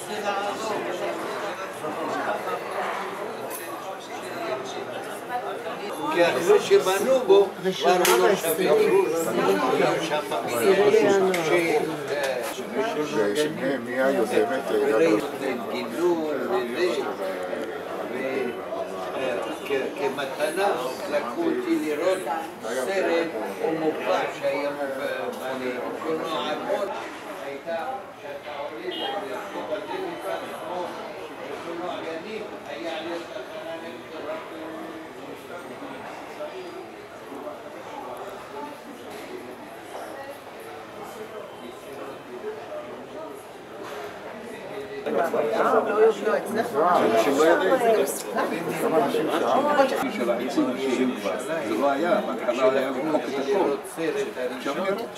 כי אחרי שבנו בו, כבר לא מי היוזמת? גילו כמתנה לקחו אותי לראות סרט או מופע שהיה בקולנוע עמוד, הייתה שאתה עולה לרחוב הזה מכאן כמו בקולנוע יניב, היה ליד תחנה נקטורה. זה לא היה, בהתחלה היה למחוק את הכל.